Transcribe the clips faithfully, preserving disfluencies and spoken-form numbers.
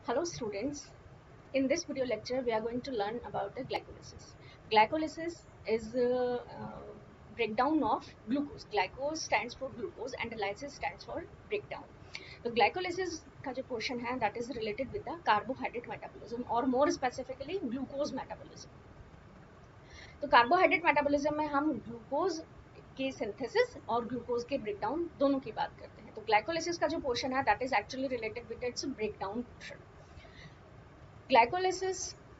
Hello students, in this video lecture we are going to learn about the glycolysis. Glycolysis is a uh, breakdown of glucose. Glycose stands for glucose and lysis stands for breakdown. तो glycolysis का जो portion है that is related with the carbohydrate metabolism or more specifically glucose metabolism. तो carbohydrate metabolism में हम glucose के synthesis और glucose के breakdown दोनों की बात करते हैं. तो glycolysis का जो portion है that is actually related with its breakdown portion. Glycolysis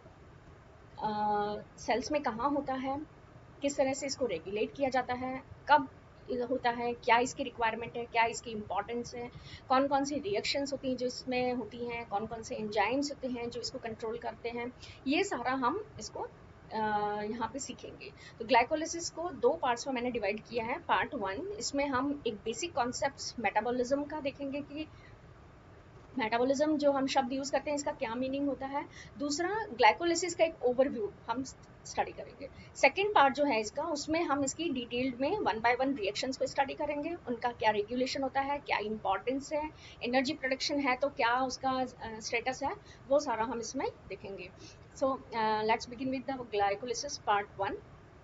cells में कहाँ होता है, किस तरह से इसको रेगुलेट किया जाता है, कब होता है, क्या इसकी रिक्वायरमेंट है, क्या इसकी इंपॉर्टेंस है, कौन कौन सी रिएक्शंस होती हैं जो इसमें होती हैं, कौन कौन से एंजाइम्स होते हैं जो इसको कंट्रोल करते हैं, ये सारा हम इसको यहाँ पे सीखेंगे. तो ग्लाइकोलिसिस को दो पार्ट्स में मैंने डिवाइड किया है. पार्ट वन, इसमें हम एक बेसिक कॉन्सेप्ट्स मेटाबॉलिज्म का देखेंगे कि मेटाबॉलिज्म जो हम शब्द यूज करते हैं इसका क्या मीनिंग होता है. दूसरा, ग्लाइकोलिसिस का एक ओवरव्यू हम स्टडी करेंगे. सेकेंड पार्ट जो है इसका, उसमें हम इसकी डिटेल्ड में वन बाय वन रिएक्शंस को स्टडी करेंगे, उनका क्या रेगुलेशन होता है, क्या इंपॉर्टेंस है, एनर्जी प्रोडक्शन है तो क्या उसका स्टेटस uh, है, वो सारा हम इसमें देखेंगे. So let's begin with the glycolysis part one.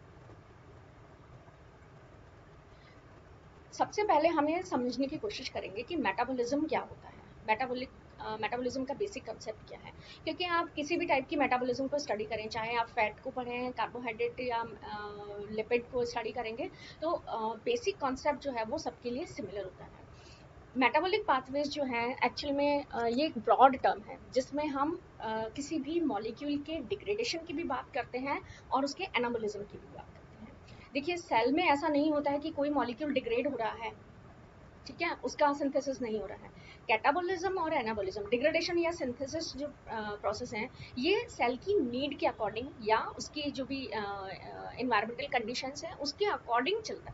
सबसे पहले हम ये समझने की कोशिश करेंगे कि मेटाबॉलिज्म क्या होता है, मेटाबॉलिक मेटाबॉलिज्म का बेसिक कंसेप्ट क्या है. क्योंकि आप किसी भी टाइप की मेटाबॉलिज्म को स्टडी करें, चाहे आप फैट को पढ़ें, कार्बोहाइड्रेट या लिपिड को स्टडी करेंगे, तो बेसिक कॉन्सेप्ट जो है वो सबके लिए सिमिलर होता है. मेटाबॉलिक पाथवेज जो है एक्चुअल में uh, ये एक ब्रॉड टर्म है जिसमें हम uh, किसी भी मॉलिक्यूल के डिग्रेडेशन की भी बात करते हैं और उसके एनाबॉलिज्म की भी बात करते हैं. देखिए, सेल में ऐसा नहीं होता है कि कोई मॉलिक्यूल डिग्रेड हो रहा है, ठीक है, उसका सिंथेसिस नहीं हो रहा है. कैटाबॉलिज्म और एनाबॉलिज्म, डिग्रेडेशन या सिंथेसिस जो प्रोसेस हैं, ये सेल की नीड के अकॉर्डिंग या उसकी जो भी इन्वायरमेंटल कंडीशंस हैं उसके अकॉर्डिंग चलता है.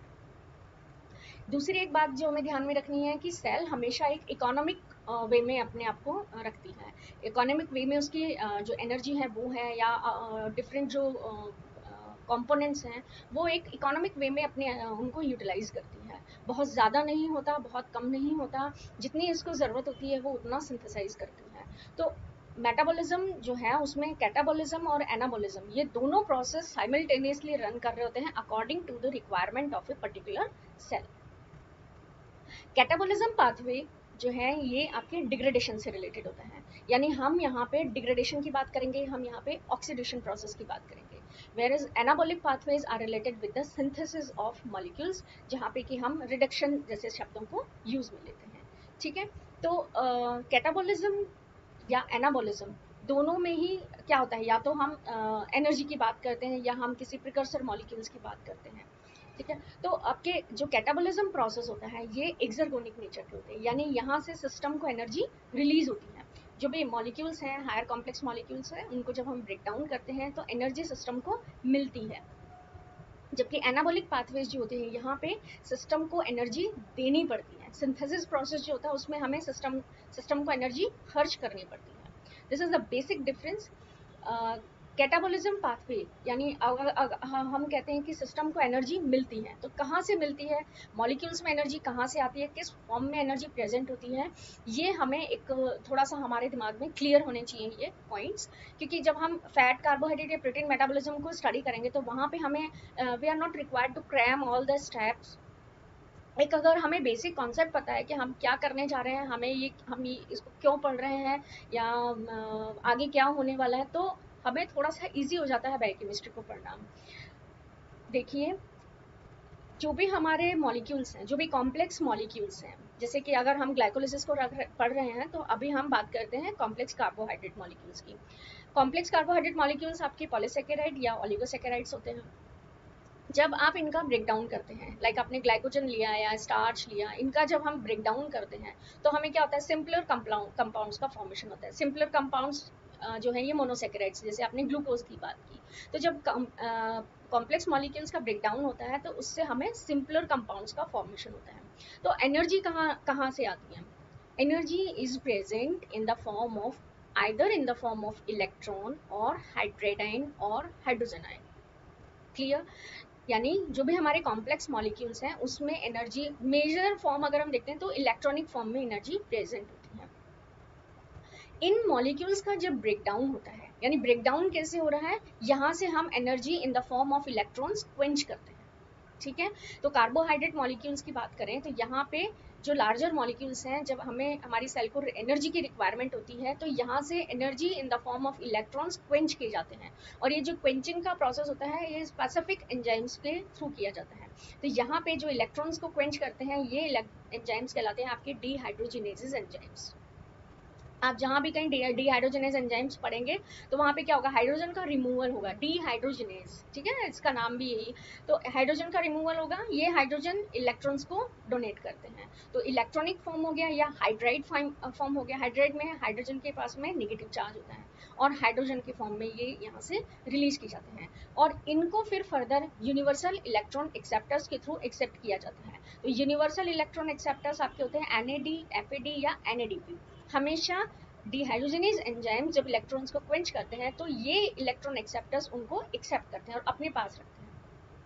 दूसरी एक बात जो हमें ध्यान में रखनी है कि सेल हमेशा एक इकोनॉमिक वे में अपने आप को रखती है. इकोनॉमिक वे में उसकी जो एनर्जी है वो है, या डिफरेंट जो कंपोनेंट्स हैं वो एक इकोनॉमिक वे में अपने उनको यूटिलाइज करती है. बहुत ज़्यादा नहीं होता, बहुत कम नहीं होता, जितनी इसको ज़रूरत होती है वो उतना सिंथेसाइज करती है. तो मेटाबॉलिज्म जो है उसमें कैटाबॉलिज्म और एनाबॉलिज्म, ये दोनों प्रोसेस साइमल्टेनियसली रन कर रहे होते हैं according to the requirement of a particular cell. Catabolism pathway जो है ये आपके डिग्रेडेशन से रिलेटेड होता है, यानी हम यहाँ पे डिग्रेडेशन की बात करेंगे, हम यहाँ पे ऑक्सीडेशन प्रोसेस की बात करेंगे. whereas anabolic pathways are related with the synthesis of molecules, जहाँ पे कि हम रिडक्शन जैसे शब्दों को यूज में लेते हैं. ठीक है, तो कैटाबॉलिज्म uh, या एनाबॉलिज्म दोनों में ही क्या होता है, या तो हम एनर्जी uh, की बात करते हैं या हम किसी प्रिकर्सर मॉलिक्यूल्स की बात करते हैं. ठीक है, तो आपके जो कैटाबॉलिज्म प्रोसेस होता है ये एक्सर्गोनिक नेचर के होते हैं, यानी यहाँ से सिस्टम को एनर्जी रिलीज होती है. जो भी मॉलिक्यूल्स हैं, हायर कॉम्प्लेक्स मॉलिक्यूल्स हैं, उनको जब हम ब्रेक डाउन करते हैं तो एनर्जी सिस्टम को मिलती है. जबकि एनाबॉलिक पाथवेज जो होते हैं यहाँ पे सिस्टम को एनर्जी देनी पड़ती है. सिंथेसिस प्रोसेस जो होता है उसमें हमें सिस्टम सिस्टम को एनर्जी खर्च करनी पड़ती है. This is the basic difference. Catabolism pathway यानी अगर, अगर हम कहते हैं कि सिस्टम को एनर्जी मिलती है, तो कहाँ से मिलती है, मॉलिक्यूल्स में एनर्जी कहाँ से आती है, किस फॉर्म में एनर्जी प्रेजेंट होती है, ये हमें एक थोड़ा सा हमारे दिमाग में क्लियर होने चाहिए ये पॉइंट्स. क्योंकि जब हम फैट, कार्बोहाइड्रेट या प्रोटीन मेटाबॉलिज्म को स्टडी करेंगे तो वहाँ पे हमें we are not required to cram all the steps. एक अगर हमें बेसिक कॉन्सेप्ट पता है कि हम क्या करने जा रहे हैं, हमें ये हम ये इसको क्यों पढ़ रहे हैं या आगे क्या होने वाला है, तो हमें थोड़ा सा इजी हो जाता है बायोकेमिस्ट्री को पढ़ना. देखिए, जो भी हमारे मॉलिक्यूल्स हैं, जो भी कॉम्प्लेक्स मॉलिक्यूल्स हैं, जैसे कि अगर हम ग्लाइकोलिसिस को पढ़ रहे हैं तो अभी हम बात करते हैं कॉम्प्लेक्स कार्बोहाइड्रेट मॉलिक्यूल्स की. कॉम्प्लेक्स कार्बोहाइड्रेट मॉलिक्यूल्स आपके पॉलीसेकेराइड या ओलिगोसेकेराइड्स होते हैं. जब आप इनका ब्रेक डाउन करते हैं, लाइक आपने ग्लाइकोजन लिया या स्टार्च लिया, इनका जब हम ब्रेक डाउन करते हैं तो हमें क्या होता है, सिंपलर कंपाउंड्स का फॉर्मेशन होता है. सिंपलर कंपाउंड्स जो है ये मोनोसेकेराइड्स, जैसे आपने ग्लूकोज की बात की. तो जब कॉम्प्लेक्स मॉलिक्यूल्स का ब्रेक डाउन होता है तो उससे हमें सिंपलर कंपाउंड्स का फॉर्मेशन होता है. तो एनर्जी कहाँ कहाँ से आती है, energy is present in the form of either in the form of electron or hydrogen or hydrogen ion. Clear, यानी जो भी हमारे कॉम्प्लेक्स मॉलिक्यूल्स हैं उसमें एनर्जी मेजर फॉर्म अगर हम देखते हैं तो इलेक्ट्रॉनिक फॉर्म में एनर्जी प्रेजेंट होती है. इन मॉलिक्यूल्स का जब ब्रेकडाउन होता है, यानी ब्रेकडाउन कैसे हो रहा है, यहाँ से हम energy in the form of electrons quench करते हैं, ठीक है। तो कार्बोहाइड्रेट मॉलिक्यूल्स की बात करें तो यहाँ पे जो लार्जर मॉलिक्यूल्स हैं, जब हमें हमारी सेल को एनर्जी की रिक्वायरमेंट होती है तो यहाँ से energy in the form of electrons quench किए जाते हैं, और ये जो क्वेंचिंग का प्रोसेस होता है ये स्पेसिफिक एंजाइम्स के थ्रू किया जाता है। तो यहाँ पे जो इलेक्ट्रॉन्स को क्वेंच करते हैं ये एंजाइम्स कहलाते हैं आपके डीहाइड्रोजिनेजेस एंजाइम्स। आप जहाँ भी कहीं डीहाइड्रोजनेज एंजाइम्स पढ़ेंगे तो वहाँ पे क्या होगा, हाइड्रोजन का रिमूवल होगा, डीहाइड्रोजनेज, ठीक है, इसका नाम भी यही। तो हाइड्रोजन का रिमूवल होगा, ये हाइड्रोजन इलेक्ट्रॉन्स को डोनेट करते हैं। तो इलेक्ट्रॉनिक फॉर्म हो गया या हाइड्राइड फॉर्म हो गया। हाइड्राइड में हाइड्रोजन के पास में नेगेटिव चार्ज होता है और हाइड्रोजन के फॉर्म में ये यहाँ से रिलीज किए जाते हैं, और इनको फिर फर्दर यूनिवर्सल इलेक्ट्रॉन एक्सेप्टर्स के थ्रू एक्सेप्ट किया जाता है। तो यूनिवर्सल इलेक्ट्रॉन एक्सेप्टर्स आपके होते हैं N A D, F A D या एन ए डी पी। हमेशा डिहाइड्रोजनेज एंजाइम जब इलेक्ट्रॉन्स को क्वेंच करते हैं तो ये इलेक्ट्रॉन एक्सेप्टर्स उनको एक्सेप्ट करते हैं और अपने पास रखते हैं।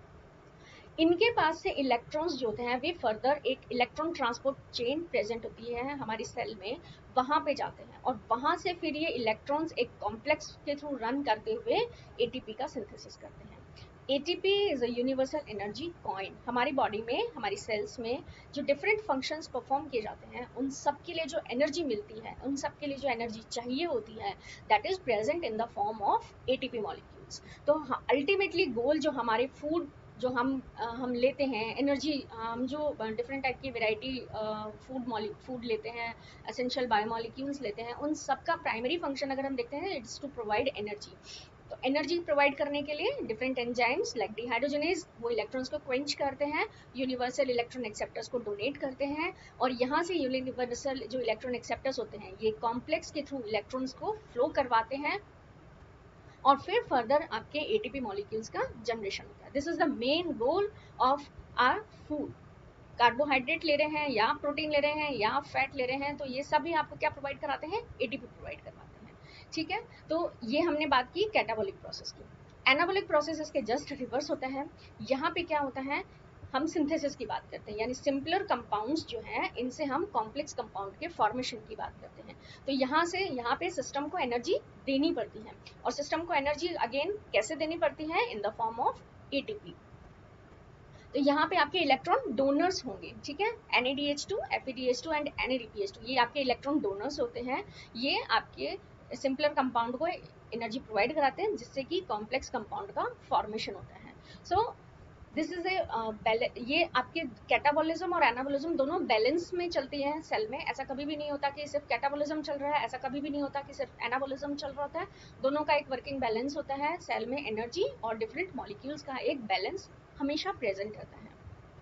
इनके पास से इलेक्ट्रॉन्स जो होते हैं वे फर्दर एक इलेक्ट्रॉन ट्रांसपोर्ट चेन प्रेजेंट होती है हमारी सेल में, वहां पे जाते हैं और वहां से फिर ये इलेक्ट्रॉन्स एक कॉम्प्लेक्स के थ्रू रन करते हुए एटीपी का सिंथेसिस करते हैं। ATP is a universal energy coin. हमारी बॉडी में, हमारी सेल्स में जो डिफरेंट फंक्शंस परफॉर्म किए जाते हैं उन सब के लिए जो एनर्जी मिलती है, उन सब के लिए जो एनर्जी चाहिए होती है, that is present in the form of ATP molecules. तो अल्टीमेटली गोल जो हमारे फूड जो हम हम लेते हैं एनर्जी, हम जो डिफरेंट टाइप की वेराइटी फूड फूड लेते हैं, एसेंशियल बायोमॉलिक्यूल्स लेते हैं, उन सब का प्राइमरी फंक्शन अगर हम देखते हैं इट्स टू प्रोवाइड एनर्जी। तो एनर्जी प्रोवाइड करने के लिए डिफरेंट एंजाइम्स लाइक डिहाइड्रोजनेज वो इलेक्ट्रॉन्स को क्वेंच करते हैं, यूनिवर्सल इलेक्ट्रॉन एक्सेप्टर्स को डोनेट करते हैं, और यहाँ से यूनिवर्सल जो इलेक्ट्रॉन एक्सेप्टर्स होते हैं ये कॉम्प्लेक्स के थ्रू इलेक्ट्रॉन्स को फ्लो करवाते हैं, और फिर फर्दर आपके एटीपी मॉलिक्यूल्स का जनरेशन होता है। This is the main goal of our food. Carbohydrate ले रहे हैं या प्रोटीन ले रहे हैं या फैट ले रहे हैं, तो ये सभी आपको क्या प्रोवाइड कराते हैं, एटीपी प्रोवाइड करवाते हैं, ठीक है। तो ये हमने बात की कैटाबॉलिक प्रोसेस की। एनाबॉलिक प्रोसेस इसके जस्ट रिवर्स होता है। यहाँ पे क्या होता है, हम सिंथेसिस की बात करते हैं, यानी सिंपलर कंपाउंड्स जो हैं इनसे हम कॉम्प्लेक्स कंपाउंड के फॉर्मेशन की बात करते हैं। तो यहाँ से यहाँ पे सिस्टम को एनर्जी देनी पड़ती है, और सिस्टम को एनर्जी अगेन कैसे देनी पड़ती है, in the form of ATP. तो यहाँ पे आपके इलेक्ट्रॉन डोनर्स होंगे, ठीक है, N A D H two, F E D H two and N A D P H two, ये आपके इलेक्ट्रॉन डोनर्स होते हैं। ये आपके सिंपलर कंपाउंड को एनर्जी प्रोवाइड कराते हैं जिससे कि कॉम्प्लेक्स कंपाउंड का फॉर्मेशन होता है। So so, this is a ये आपके कैटाबॉलिज्म और एनाबॉलिज्म दोनों बैलेंस में चलती हैं सेल में। ऐसा कभी भी नहीं होता कि सिर्फ कैटाबॉलिज्म चल रहा है, ऐसा कभी भी नहीं होता कि सिर्फ एनाबॉलिज्म चल रहा होता है। दोनों का एक वर्किंग बैलेंस होता है सेल में, एनर्जी और डिफरेंट मॉलिक्यूल्स का एक बैलेंस हमेशा प्रेजेंट रहता है।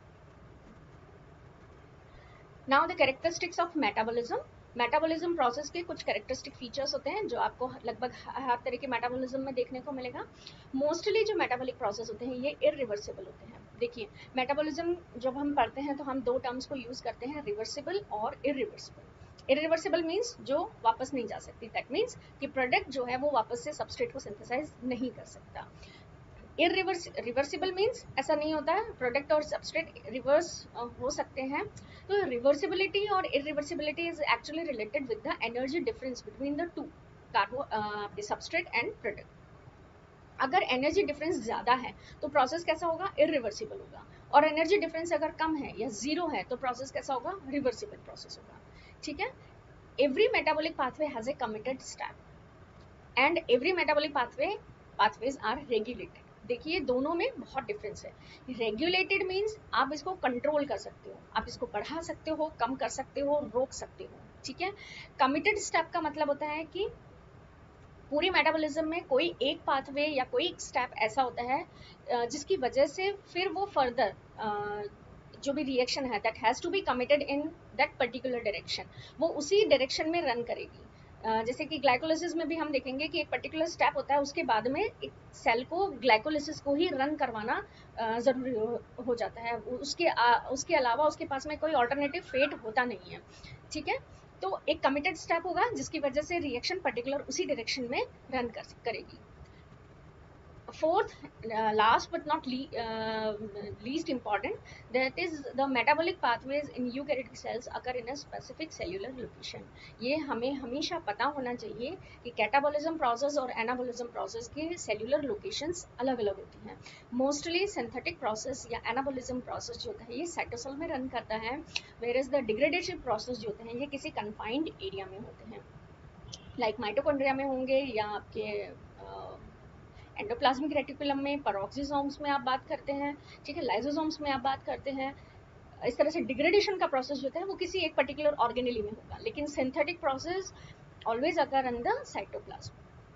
Now the characteristics of metabolism. Metabolism process के कुछ कैरेक्टरिस्टिक फीचर्स होते हैं जो आपको लगभग हर तरह के मेटाबॉलिज्म में देखने को मिलेगा। मोस्टली जो मेटाबॉलिक प्रोसेस होते हैं ये इरिवर्सिबल होते हैं। देखिए, मेटाबॉलिज्म जब हम पढ़ते हैं तो हम दो टर्म्स को यूज करते हैं, रिवर्सिबल और इरिवर्सिबल। इरिवर्सिबल मीन्स जो वापस नहीं जा सकती, दैट मीन्स कि प्रोडक्ट जो है वो वापस से सबस्ट्रेट को सिंथेसाइज नहीं कर सकता। इरिवर्स रिवर्सिबल मीन्स ऐसा नहीं होता है, प्रोडक्ट और सबस्ट्रेट रिवर्स हो सकते हैं। तो रिवर्सिबिलिटी और irreversibility is actually related with the energy difference between the two carbo आपके सबस्ट्रेट एंड प्रोडक्ट। अगर एनर्जी डिफरेंस ज्यादा है तो प्रोसेस कैसा होगा, इरिवर्सिबल होगा, और एनर्जी डिफरेंस अगर कम है या जीरो है तो प्रोसेस कैसा होगा, रिवर्सिबल प्रोसेस होगा, ठीक है। Every metabolic pathway has a committed step and every metabolic pathway pathways are regulated. देखिए, दोनों में बहुत डिफरेंस है। रेगुलेटेड मीन्स आप इसको कंट्रोल कर सकते हो, आप इसको बढ़ा सकते हो, कम कर सकते हो, रोक सकते हो, ठीक है। कमिटेड स्टेप का मतलब होता है कि पूरी मेटाबॉलिज्म में कोई एक पाथवे या कोई एक स्टेप ऐसा होता है जिसकी वजह से फिर वो फर्दर जो भी रिएक्शन है that has to be committed in that particular direction, वो उसी डायरेक्शन में रन करेगी। Uh, जैसे कि ग्लाइकोलिसिस में भी हम देखेंगे कि एक पर्टिकुलर स्टेप होता है, उसके बाद में एक सेल को ग्लाइकोलिसिस को ही रन करवाना uh, जरूरी हो, हो जाता है। उसके आ, उसके अलावा उसके पास में कोई ऑल्टरनेटिव फेट होता नहीं है, ठीक है। तो एक कमिटेड स्टेप होगा जिसकी वजह से रिएक्शन पर्टिकुलर उसी डायरेक्शन में रन कर करेगी। Fourth, uh, last but not le uh, least important, that is the metabolic pathways in eukaryotic cells occur in a specific cellular location. ये हमें हमेशा पता होना चाहिए कि कैटाबॉलिज्म प्रोसेस और एनाबॉलिज्म प्रोसेस के सेल्यूलर लोकेशंस अलग अलग होती हैं. मोस्टली सिंथेटिक प्रोसेस या एनाबॉलिज्म प्रोसेस जो होता है ये साइटोसोल में रन करता है, वेयरएज द डिग्रेडेशन प्रोसेस जो होते हैं ये किसी कन्फाइंड एरिया में होते हैं, लाइक माइटोकॉन्ड्रिया में होंगे या आपके एंडोप्लाज्मिक रेटिकुलम में, पेरोक्सिसोम्स में आप बात करते हैं, ठीक है, लाइसोसोम्स में आप बात करते हैं. इस तरह से डिग्रेडेशन का प्रोसेस जो होता है वो किसी एक पर्टिकुलर ऑर्गेनेली में होगा, लेकिन synthetic process always occur in the cytoplasm.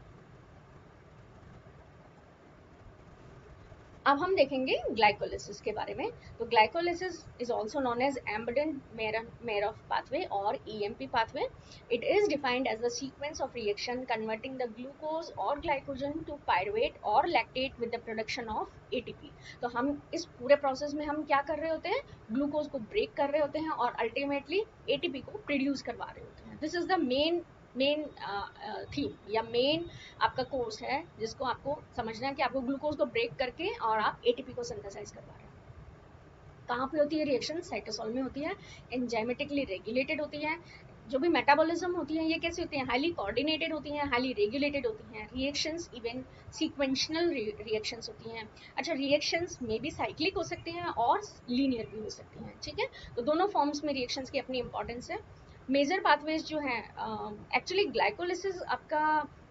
अब हम देखेंगे ग्लाइकोलिसिस के बारे में. तो glycolysis is also known as Embden Meyer pathway और EMP pathway. It is defined as the sequence of reaction converting the glucose और ग्लाइकोजन टू पायरुवेट और lactate with the production of ATP. तो हम इस पूरे प्रोसेस में हम क्या कर रहे होते हैं, ग्लूकोज को ब्रेक कर रहे होते हैं और अल्टीमेटली एटीपी को प्रोड्यूस करवा रहे होते हैं. This is the main main theme या मेन आपका कोर्स है जिसको आपको समझना है कि आपको ग्लूकोज को ब्रेक करके और आप एटीपी को सिंथेसाइज करवा रहे हैं. कहाँ पे होती है रिएक्शन, साइटोसोल में होती है, एंजाइमेटिकली रेगुलेटेड होती है. जो भी मेटाबॉलिज्म होती है ये कैसे होती है, हाईली कोऑर्डिनेटेड होती हैं, हाईली रेगुलेटेड होती हैं. रिएक्शंस इवन सीक्वेंशियल रिएक्शंस होती हैं. अच्छा, रिएक्शंस में भी साइक्लिक हो सकती हैं और लीनियर भी हो सकती हैं, ठीक है. तो दोनों फॉर्म्स में रिएक्शंस की अपनी इंपॉर्टेंस है. मेजर पाथवेज जो है, एक्चुअली ग्लाइकोलिसिस आपका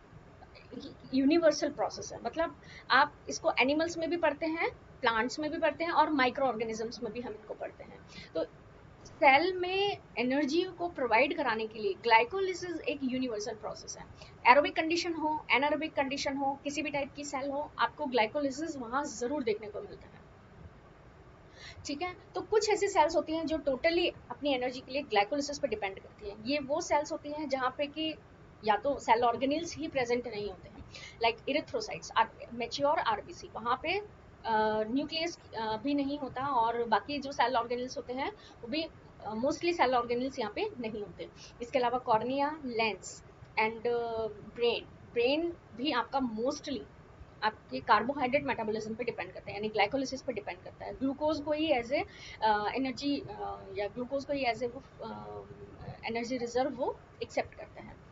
यूनिवर्सल प्रोसेस है, मतलब आप इसको एनिमल्स में भी पढ़ते हैं, प्लांट्स में भी पढ़ते हैं और माइक्रो ऑर्गेनिजम्स में भी हम इनको पढ़ते हैं. तो सेल में एनर्जी को प्रोवाइड कराने के लिए ग्लाइकोलिसिस एक यूनिवर्सल प्रोसेस है. एरोबिक कंडीशन हो, एनारोबिक कंडीशन हो, किसी भी टाइप की सेल हो, आपको ग्लाइकोलिसिस वहाँ जरूर देखने को मिलता है, ठीक है. तो कुछ ऐसी सेल्स होती हैं जो टोटली अपनी एनर्जी के लिए ग्लाइकोलिसिस पे डिपेंड करती हैं. ये वो सेल्स होती हैं जहाँ पे कि या तो सेल ऑर्गेनिल्स ही प्रेजेंट नहीं होते हैं, लाइक इरिथ्रोसाइट्स, मैच्योर आरबीसी, वहाँ पे न्यूक्लियस uh, भी नहीं होता और बाकी जो सेल ऑर्गेनिल्स होते हैं वो भी मोस्टली सेल ऑर्गेनिल्स यहाँ पे नहीं होते. इसके अलावा cornea, lens and brain brain भी आपका मोस्टली आपके कार्बोहाइड्रेट मेटाबॉलिज्म पे डिपेंड करता है, यानी ग्लाइकोलिसिस पे डिपेंड करता है. ग्लूकोज को ही एज ए एनर्जी या ग्लूकोज को ही एज ए वो एनर्जी रिजर्व वो एक्सेप्ट करता है.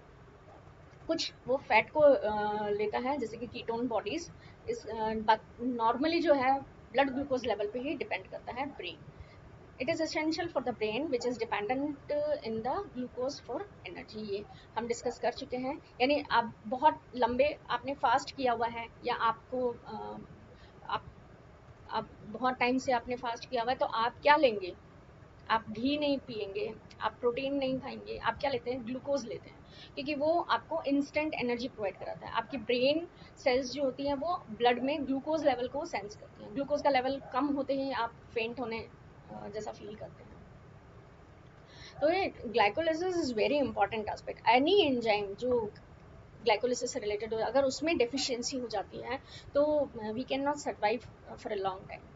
कुछ वो फैट को uh, लेता है जैसे कि कीटोन बॉडीज. इस नॉर्मली uh, जो है ब्लड ग्लूकोज लेवल पे ही डिपेंड करता है brain. It is essential for the brain which is dependent in the glucose for energy. ये हम डिस्कस कर चुके हैं. यानी आप बहुत लंबे आपने फास्ट किया हुआ है या आपको uh, आप आप बहुत टाइम से आपने फास्ट किया हुआ है, तो आप क्या लेंगे, आप घी नहीं पिएंगे, आप प्रोटीन नहीं खाएंगे, आप क्या लेते हैं, ग्लूकोज लेते हैं, क्योंकि वो आपको इंस्टेंट एनर्जी प्रोवाइड कराता है. आपकी ब्रेन सेल्स जो होती हैं वो ब्लड में ग्लूकोज लेवल को सेंस करती हैं. ग्लूकोज का लेवल कम होते ही आप फेंट होने जैसा फील करते हैं. तो ये glycolysis is very important aspect. Any enzyme जो ग्लाइकोलिसिस से रिलेटेड हो, अगर उसमें डेफिशिएंसी हो जाती है तो we can not survive for a long time.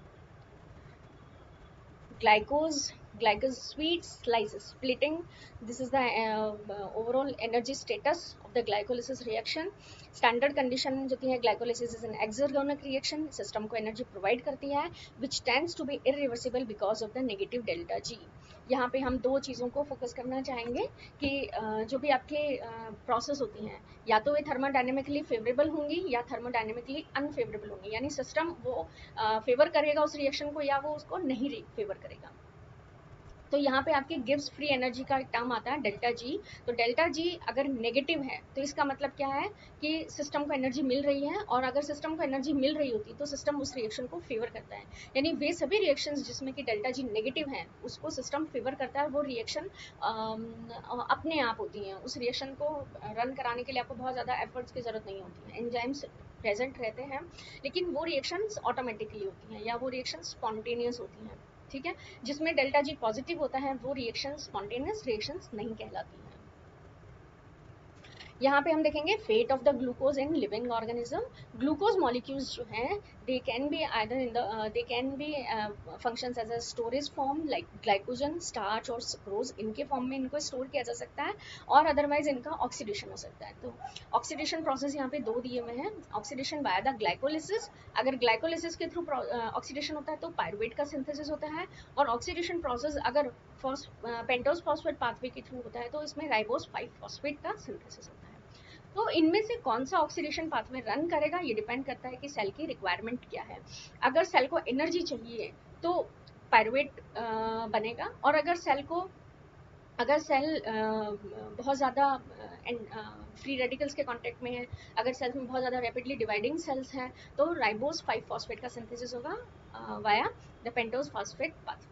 glycose glycose sweet slices splitting, this is the uh, overall energy status of the glycolysis reaction. standard condition जो है glycolysis is an exergonic reaction, system को energy provide करती है which tends to be irreversible because of the negative delta G. यहाँ पे हम दो चीज़ों को फोकस करना चाहेंगे कि जो भी आपके प्रोसेस होती हैं या तो वे थर्मोडायनेमिकली फेवरेबल होंगी या थर्मोडायनेमिकली अनफेवरेबल होंगी, यानी सिस्टम वो फेवर करेगा उस रिएक्शन को या वो उसको नहीं फेवर करेगा. तो यहाँ पे आपके गिव्स फ्री एनर्जी का एक टर्म आता है डेल्टा जी. तो डेल्टा जी अगर नेगेटिव है तो इसका मतलब क्या है कि सिस्टम को एनर्जी मिल रही है, और अगर सिस्टम को एनर्जी मिल रही होती तो सिस्टम उस रिएक्शन को फेवर करता है. यानी वे सभी रिएक्शंस जिसमें कि डेल्टा जी नेगेटिव है उसको सिस्टम फेवर करता है. वो रिएक्शन अपने आप होती हैं. उस रिएक्शन को रन कराने के लिए आपको बहुत ज़्यादा एफर्ट्स की ज़रूरत नहीं होती है. एंजाइम्स प्रेजेंट रहते हैं लेकिन वो रिएक्शंस ऑटोमेटिकली होती हैं या वो रिएक्शन स्पॉन्टेनियस होती हैं, ठीक है. जिसमें डेल्टा जी पॉजिटिव होता है वो रिएक्शन स्पॉन्टेनियस रिएक्शंस नहीं कहलाती हैं. यहाँ पे हम देखेंगे fate of the glucose in living organism. Glucose molecules जो हैं they can be either in the they can be functions as a storage form like glycogen, starch और सुक्रोज, इनके फॉर्म में इनको स्टोर किया जा सकता है, और अदरवाइज इनका ऑक्सीडेशन हो सकता है। तो ऑक्सीडेशन प्रोसेस यहाँ पे दो दिए हुए हैं, ऑक्सीडेशन बाय द ग्लाइकोलिसिस, अगर ग्लाइकोलिसिस के थ्रू ऑक्सीडेशन होता है तो पायरुवेट का सिंथेसिस होता है, और ऑक्सीडेशन प्रोसेस अगर पेंटोज फॉस्फेट पाथवे के थ्रू होता है तो इसमें राइबोस फाइव फॉस्फेट का सिंथेसिस होता है। तो इनमें से कौन सा ऑक्सीडेशन पाथवे रन करेगा ये डिपेंड करता है कि सेल की रिक्वायरमेंट क्या है। अगर सेल को एनर्जी चाहिए तो पायरुवेट बनेगा, और अगर सेल को अगर सेल बहुत ज़्यादा फ्री रेडिकल्स के कांटेक्ट में है, अगर सेल्स में बहुत ज़्यादा रैपिडली डिवाइडिंग सेल्स हैं तो राइबोस फाइव फॉस्फेट का सिंथेसिस होगा via the pentose phosphate pathway.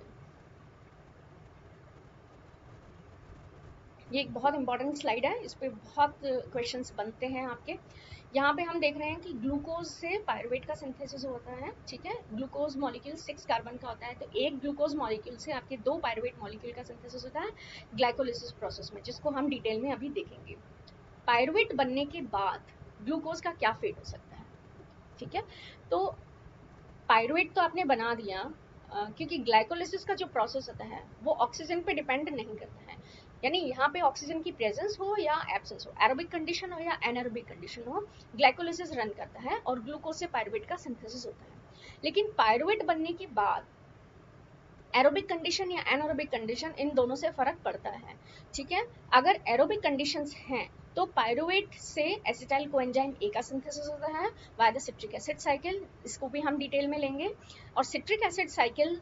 ये एक बहुत इंपॉर्टेंट स्लाइड है, इस पर बहुत क्वेश्चंस बनते हैं आपके। यहाँ पे हम देख रहे हैं कि ग्लूकोज से पायरुवेट का सिंथेसिस होता है, ठीक है। ग्लूकोज मॉलिक्यूल सिक्स कार्बन का होता है, तो एक ग्लूकोज मॉलिक्यूल से आपके दो पायरुवेट मॉलिक्यूल का सिंथेसिस होता है ग्लाइकोलिसिस प्रोसेस में, जिसको हम डिटेल में अभी देखेंगे। पायरुवेट बनने के बाद ग्लूकोज का क्या फेट हो सकता है, ठीक है। तो पायरुवेट तो आपने बना दिया, क्योंकि ग्लाइकोलिसिस का जो प्रोसेस होता है वो ऑक्सीजन पे डिपेंड नहीं करता है, यानी यहाँ पे ऑक्सीजन की प्रेजेंस हो या एब्सेंस हो, एरोबिक कंडीशन हो या एनारोबिक कंडीशन हो, ग्लाइकोलिसिस रन करता है और ग्लूकोज से पायरुवेट का सिंथेसिस होता है। लेकिन पायरुवेट बनने के बाद एरोबिक कंडीशन या एनारोबिक कंडीशन, इन दोनों से फर्क पड़ता है, ठीक है। अगर एरोबिक कंडीशंस हैं तो पायरुवेट से एसिटाइल कोएंजाइम ए का सिंथेसिस होता है by the citric acid cycle, इसको भी हम डिटेल में लेंगे। और citric acid cycle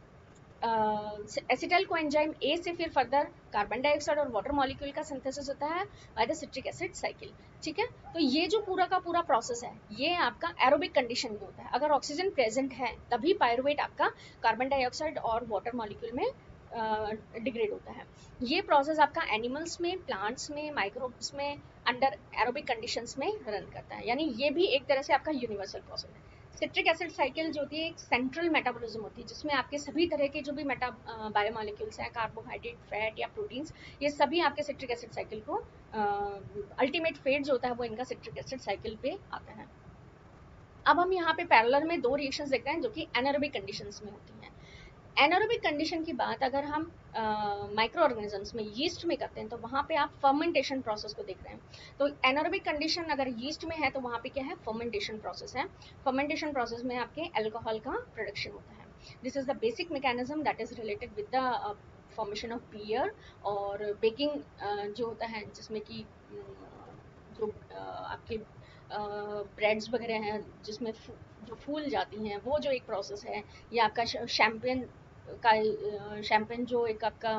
acetyl coenzyme A से फिर फर्दर कार्बन डाइऑक्साइड और वाटर मॉलिक्यूल का सिंथेसिस होता है by the citric acid cycle, ठीक है। तो ये जो पूरा का पूरा प्रोसेस है ये आपका एरोबिक कंडीशन में होता है। अगर ऑक्सीजन प्रेजेंट है तभी पायरुवेट आपका कार्बन डाइऑक्साइड और वाटर मॉलिक्यूल में डिग्रेड होता है। ये प्रोसेस आपका एनिमल्स में, प्लांट्स में, माइक्रोब्स में अंडर एरोबिक कंडीशंस में रन करता है, यानी ये भी एक तरह से आपका यूनिवर्सल प्रोसेस है। सिट्रिक एसिड साइकिल जो होती है एक सेंट्रल मेटाबॉलिज्म होती है, जिसमें आपके सभी तरह के जो भी मेटा बायोमॉलिक्यूल्स हैं, कार्बोहाइड्रेट, फैट या प्रोटीन्स, ये सभी आपके सिट्रिक एसिड साइकिल को अल्टीमेट फेट जो होता है वो इनका सिट्रिक एसिड साइकिल पे आता है। अब हम यहाँ पे पैरेलल में दो रिएक्शंस देखते हैं जो कि एनारोबिक कंडीशंस में होती हैं। एनारोबिक कंडीशन की बात अगर हम माइक्रो ऑर्गेनिजम्स में, यीस्ट में करते हैं तो वहाँ पे आप फर्मेंटेशन प्रोसेस को देख रहे हैं। तो एनारोबिक कंडीशन अगर यीस्ट में है तो वहाँ पे क्या है, फर्मेंटेशन प्रोसेस है। फर्मेंटेशन प्रोसेस में आपके अल्कोहल का प्रोडक्शन होता है। This is the basic mechanism that is related with the formation of beer. और बेकिंग uh, जो होता है जिसमें कि जो uh, आपके ब्रेड्स uh, वगैरह हैं जिसमें जो फूल जाती हैं, वो जो एक प्रोसेस है। या आपका शैम्पेन का शैम्पेन जो एक आपका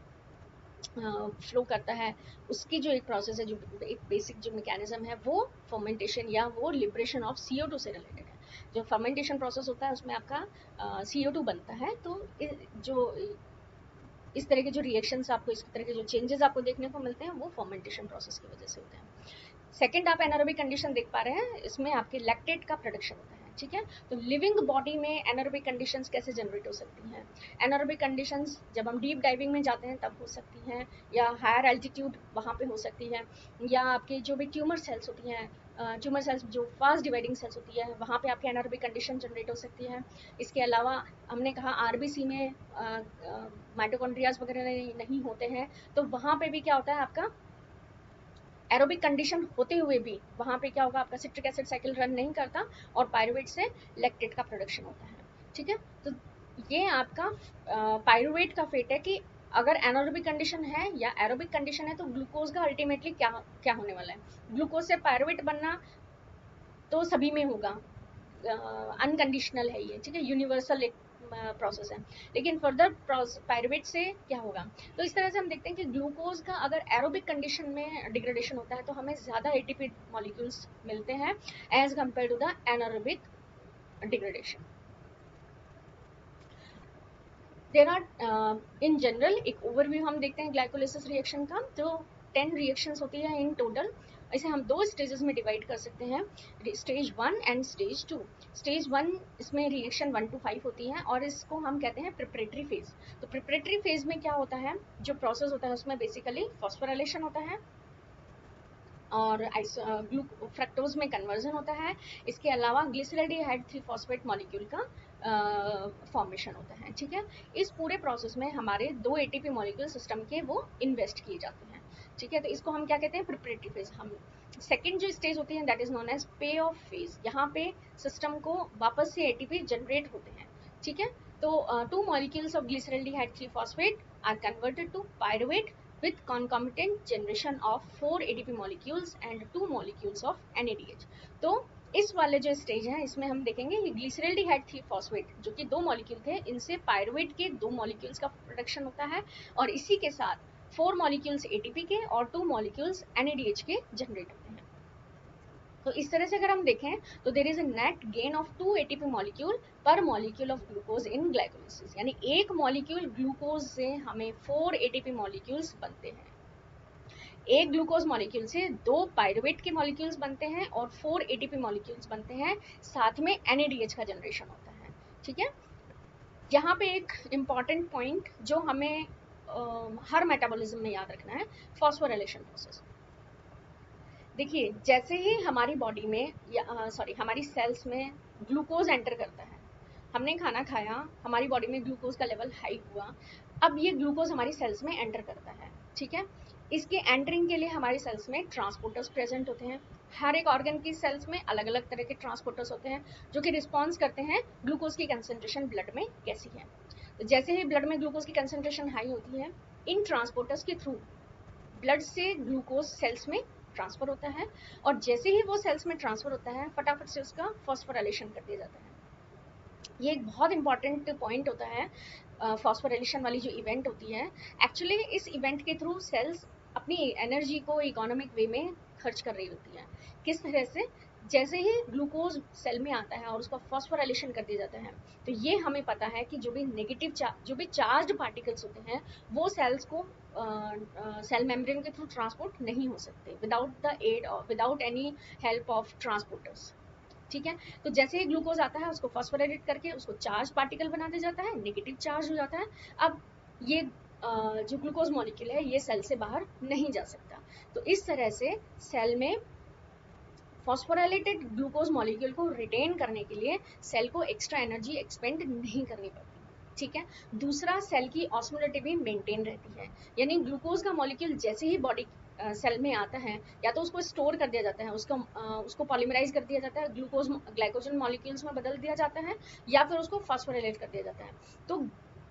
फ्लो करता है, उसकी जो एक प्रोसेस है, जो एक बेसिक जो मैकेनिज्म है वो फर्मेंटेशन या वो liberation of C O two से रिलेटेड है। जो फर्मेंटेशन प्रोसेस होता है उसमें आपका सी ओ टू बनता है। तो जो इस तरह के जो रिएक्शंस आपको, इस तरह के जो चेंजेस आपको देखने को मिलते हैं वो फर्मेंटेशन प्रोसेस की वजह से होते हैं। सेकेंड आप एनारोबिक कंडीशन देख पा रहे हैं, इसमें आपके लैक्टेट का प्रोडक्शन होता है, ठीक है। तो लिविंग बॉडी में एनारोबिक कंडीशंस कैसे जनरेट हो सकती हैं? एनारोबिक कंडीशंस जब हम डीप डाइविंग में जाते हैं तब हो सकती हैं, या हायर एल्टीट्यूड वहाँ पे हो सकती है, या आपके जो भी ट्यूमर सेल्स होती हैं, ट्यूमर सेल्स जो फास्ट डिवाइडिंग सेल्स होती है वहाँ पे आपकी एनारोबिक कंडीशन जनरेट हो सकती है। इसके अलावा हमने कहा आरबीसी में माइटोकॉन्ड्रियाज वगैरह नहीं होते हैं, तो वहाँ पे भी क्या होता है, आपका एरोबिक कंडीशन होते हुए भी वहाँ पे क्या होगा, आपका सिट्रिक एसिड साइकिल रन नहीं करता और पायरुवेट से लैक्टेट का प्रोडक्शन होता है, ठीक है। तो ये आपका पायरुवेट का फेट है कि अगर एनारोबिक कंडीशन है या एरोबिक कंडीशन है तो ग्लूकोज का अल्टीमेटली क्या क्या होने वाला है। ग्लूकोज से पायरुवेट बनना तो सभी में होगा, अनकंडीशनल है ये, ठीक है, यूनिवर्सल एक प्रोसेस है। लेकिन फर्दर पायरुवेट से क्या होगा, तो इस तरह से हम देखते हैं कि ग्लूकोज का अगर एरोबिक कंडीशन में डिग्रेडेशन होता है तो हमें ज़्यादा एटीपी मॉलिक्यूल्स मिलते हैं as compare to the anaerobic degradation. There are in general एक ओवरव्यू हम देखते हैं ग्लाइकोलिसिस रिएक्शन का, तो टेन रिएक्शंस होती है इन टोटल। इसे हम दो स्टेजेस में डिवाइड कर सकते हैं, stage one and stage two. Stage one इसमें रिएक्शन वन टू फाइव होती है और इसको हम कहते हैं प्रिपरेटरी फेज। तो प्रिपरेटरी फेज में क्या होता है, जो प्रोसेस होता है उसमें बेसिकली फॉस्फोराइलेशन होता है, और फ्रक्टोज में कन्वर्जन होता है। इसके अलावा ग्लिसरॉल्डिहाइड थ्री फॉस्फेट मॉलिक्यूल का फॉर्मेशन uh, होता है, ठीक है। इस पूरे प्रोसेस में हमारे दो एटीपी मॉलिक्यूल सिस्टम के वो इन्वेस्ट किए जाते हैं, ठीक है। तो इसको हम क्या कहते हैं, प्रिपरेटरी फेज। हम सेकेंड जो स्टेज होती है that is known as pay off phase. यहाँ पे सिस्टम को वापस से एटीपी जनरेट होते हैं, ठीक है। तो two molecules of glyceraldehyde three phosphate are converted to pyruvate with concomitant generation of four A T P molecules and two molecules of N A D H। तो इस वाले जो स्टेज है इसमें हम देखेंगे ये ग्लिसरॉल्डिहाइड थ्री फॉस्फेट जो कि दो मॉलिक्यूल थे, इनसे पायरुवेट के दो मॉलिक्यूल्स का प्रोडक्शन होता है और इसी के साथ four molecules A T P के और two molecules N A D H के जनरेट होते हैं। तो इस तरह से अगर हम देखें तो there is a net gain of two ATP molecule per molecule of glucose in glycolysis, यानी एक मॉलिक्यूल ग्लूकोज से हमें फोर एटीपी मॉलिक्यूल्स बनते हैं। एक ग्लूकोज मॉलिक्यूल से दो पायरुवेट के मॉलिक्यूल्स बनते हैं और फोर एटीपी मॉलिक्यूल्स बनते हैं, साथ में N A D H का जनरेशन होता है, ठीक है। यहाँ पे एक इम्पॉर्टेंट पॉइंट जो हमें आ, हर मेटाबॉलिज्म में याद रखना है, फॉस्फोराइलेशन प्रोसेस। देखिए जैसे ही हमारी बॉडी में या सॉरी हमारी सेल्स में ग्लूकोज एंटर करता है, हमने खाना खाया, हमारी बॉडी में ग्लूकोज का लेवल हाई हुआ, अब ये ग्लूकोज हमारी सेल्स में एंटर करता है, ठीक है। इसके एंटरिंग के लिए हमारी सेल्स में ट्रांसपोर्टर्स प्रेजेंट होते हैं। हर एक ऑर्गन की सेल्स में अलग अलग तरह के ट्रांसपोर्टर्स होते हैं जो कि रिस्पॉन्स करते हैं ग्लूकोज की कंसेंट्रेशन ब्लड में कैसी है। तो जैसे ही ब्लड में ग्लूकोज की कंसेंट्रेशन हाई होती है, इन ट्रांसपोर्टर्स के थ्रू ब्लड से ग्लूकोज सेल्स में ट्रांसफर होता है और जैसे ही वो सेल्स में ट्रांसफर होता है फटाफट से उसका फॉस्फोराइलेशन कर दिया जाता है। ये एक बहुत इंपॉर्टेंट पॉइंट होता है फॉस्फोराइलेशन uh, वाली जो इवेंट होती है। एक्चुअली इस इवेंट के थ्रू सेल्स अपनी एनर्जी को इकोनॉमिक वे में खर्च कर रही होती है। किस तरह से, जैसे ही ग्लूकोज सेल में आता है और उसका फॉस्फोराइलेशन कर दिया जाता है, तो ये हमें पता है कि जो भी नेगेटिव जो भी चार्ज पार्टिकल्स होते हैं वो सेल्स को सेल मेम्ब्रेन के थ्रू ट्रांसपोर्ट नहीं हो सकते without the aid without any help of transporters, ठीक है। तो जैसे ही ग्लूकोज आता है उसको फॉस्फोराइलेट करके उसको चार्ज पार्टिकल बना दिया जाता है, नेगेटिव चार्ज हो जाता है। अब ये जो ग्लूकोज मॉलिक्यूल है ये सेल से बाहर नहीं जा सकता। तो इस तरह से सेल में फॉस्फोराइलेटेड ग्लूकोज मॉलिक्यूल को रिटेन करने के लिए सेल को एक्स्ट्रा एनर्जी एक्सपेंड नहीं करनी पड़ती, ठीक है। दूसरा, सेल की ऑस्मोलिटी भी मेंटेन रहती है, यानी ग्लूकोज का मॉलिक्यूल जैसे ही बॉडी सेल uh, में आता है या तो उसको स्टोर कर दिया जाता है, उसको uh, उसको पॉलीमराइज कर दिया जाता है, ग्लूकोज ग्लाइकोजन मॉलिक्यूल्स में बदल दिया जाता है, या फिर उसको फॉस्फोराइलेट कर दिया जाता है। तो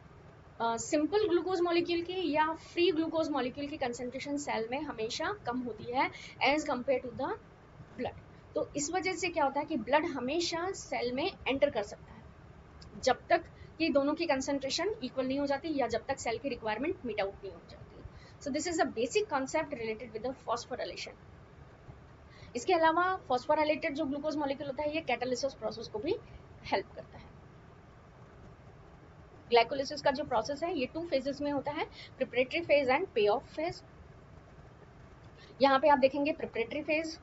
सिंपल ग्लूकोज मॉलिक्यूल की या फ्री ग्लूकोज मॉलिक्यूल की कंसेंट्रेशन सेल में हमेशा कम होती है as compare to the blood. तो इस वजह से क्या होता है कि ब्लड हमेशा सेल में एंटर कर सकता है जब तक कि दोनों की कंसेंट्रेशन इक्वल नहीं हो जाती या जब तक सेल की रिक्वायरमेंट मीट आउट नहीं हो जाती। So this is a basic concept related with the phosphorylation. इसके अलावा फॉस्फोराइलेटेड जो ग्लूकोज मॉलिक्यूल होता है ये कैटालिसिस प्रोसेस को भी हेल्प करता है। ग्लाइकोलिसिस का जो प्रोसेस है ये टू फेजेस में होता है, preparatory phase and pay off phase. यहाँ पे आप देखेंगे प्रिपरेटरी फेज।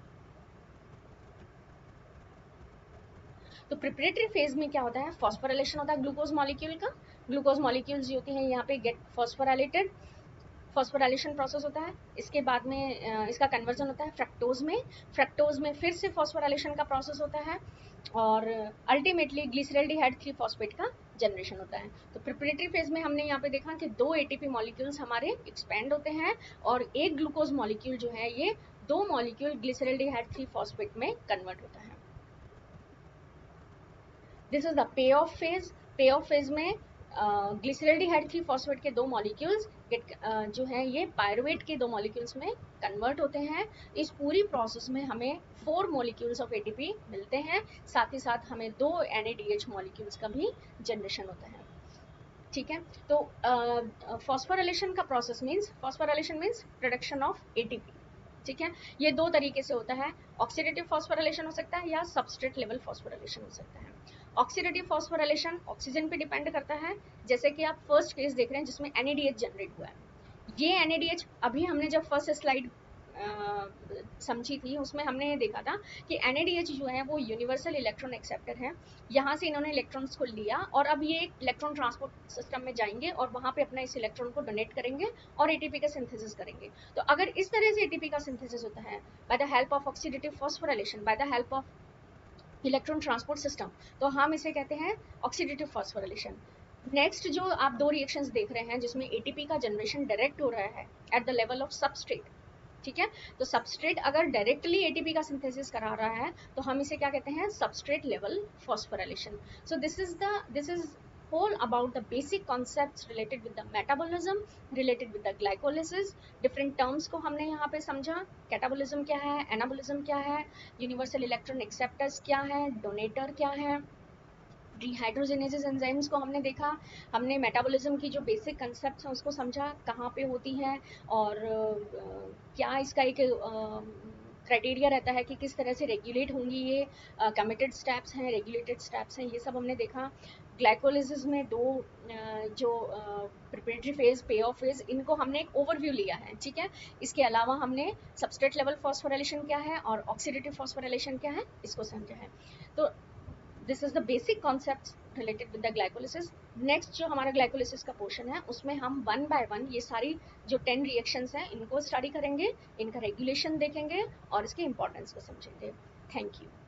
तो प्रिपरेटरी फेज में क्या होता है, फॉस्फोराइलेशन होता है ग्लूकोज मॉलिक्यूल का। ग्लूकोज मॉलिक्यूल्स जो होती हैं यहाँ पे गेट फॉस्फोराइलेटेड, फॉस्फोराइलेशन प्रोसेस होता है। इसके बाद में इसका कन्वर्जन होता है फ्रक्टोज में, फ्रक्टोज में फिर से फॉस्फोराइलेशन का प्रोसेस होता है और अल्टीमेटली ग्लिसरॉल्डिहाइड थ्री फॉस्फेट का जनरेशन होता है। तो प्रिपरेटरी फेज में हमने यहाँ पे देखा कि दो एटीपी मॉलिक्यूल्स हमारे एक्सपेंड होते हैं और एक ग्लूकोज मॉलिक्यूल जो है ये दो मॉलिक्यूल ग्लिसरॉल्डिहाइड थ्री फॉस्फेट में कन्वर्ट होता है। This is the pay off phase. Pay off phase में ग्लिसरॉल्डिहाइड थ्री फॉस्फेट के दो मॉलिक्यूल्स गेट uh, जो है ये पायरुवेट के दो मॉलिक्यूल्स में कन्वर्ट होते हैं। इस पूरी प्रोसेस में हमें फोर मॉलिक्यूल्स ऑफ एटीपी मिलते हैं, साथ ही साथ हमें दो एनएडीएच मॉलिक्यूल्स का भी जनरेशन होता है, ठीक है। तो फॉस्फोराइलेशन uh, का process means phosphorylation means production of ATP, ठीक है। ये दो तरीके से होता है, ऑक्सीडेटिव फॉस्फोराइलेशन हो सकता है या सबस्ट्रेट लेवल फॉस्फोराइलेशन हो सकता है। ऑक्सीडेटिव फॉस्फोराइलेशन ऑक्सीजन पे डिपेंड करता है, जैसे कि आप फर्स्ट केस देख रहे हैं जिसमें एनएडीएच जनरेट हुआ है। ये एनएडीएच अभी हमने जब फर्स्ट स्लाइड समझी थी उसमें हमने ये देखा था कि एन ए डी एच जो है वो यूनिवर्सल इलेक्ट्रॉन एक्सेप्टर है। यहाँ से इन्होंने इलेक्ट्रॉन्स को लिया और अब ये इलेक्ट्रॉन ट्रांसपोर्ट सिस्टम में जाएंगे और वहाँ पे अपना इस इलेक्ट्रॉन को डोनेट करेंगे और ए टी पी का सिंथेसिस करेंगे। तो अगर इस तरह से ए टी पी का सिंथेसिस होता है by the help of oxidative phosphorylation, by the help of electron transport system, तो हम इसे कहते हैं ऑक्सीडेटिव फॉस्फोराइलेशन। नेक्स्ट जो आप दो रिएक्शंस देख रहे हैं जिसमें ए टी पी का जनरेशन डायरेक्ट हो रहा है at the level of substrate, ठीक है। तो सबस्ट्रेट अगर डायरेक्टली ए टी पी का सिंथेसिस करा रहा है तो हम इसे क्या कहते हैं, substrate level phosphorylation. So this is the this is whole about the basic concepts related with the metabolism, related with the glycolysis। different terms को हमने यहाँ पे समझा, कैटाबोलिज्म क्या है, एनाबोलिज्म क्या है, यूनिवर्सल इलेक्ट्रॉन एक्सेप्टर्स क्या है, डोनेटर क्या है, डिहाइड्रोजेनेसिस एंजाइम्स को हमने देखा, हमने मेटाबॉलिज्म की जो बेसिक कंसेप्ट्स हैं उसको समझा कहाँ पे होती हैं और uh, क्या इसका एक क्राइटेरिया uh, रहता है कि किस तरह से रेगुलेट होंगी ये, कमिटेड uh, स्टेप्स हैं, रेगुलेटेड स्टेप्स हैं, ये सब हमने देखा। ग्लाइकोलिसिस में दो uh, जो preparatory phase, pay off phase, इनको हमने एक ओवरव्यू लिया है, ठीक है। इसके अलावा हमने सबस्ट्रेट लेवल फॉस्फोराइलेशन क्या है और ऑक्सीडेटिव फॉस्फोराइलेशन क्या है इसको समझा है। तो this is the basic concept related with the glycolysis. Next जो हमारा ग्लाइकोलिसिस का पोर्शन है उसमें हम वन बाय वन ये सारी जो टेन रिएक्शंस हैं इनको स्टडी करेंगे, इनका रेगुलेशन देखेंगे और इसके इंपॉर्टेंस को समझेंगे। Thank you.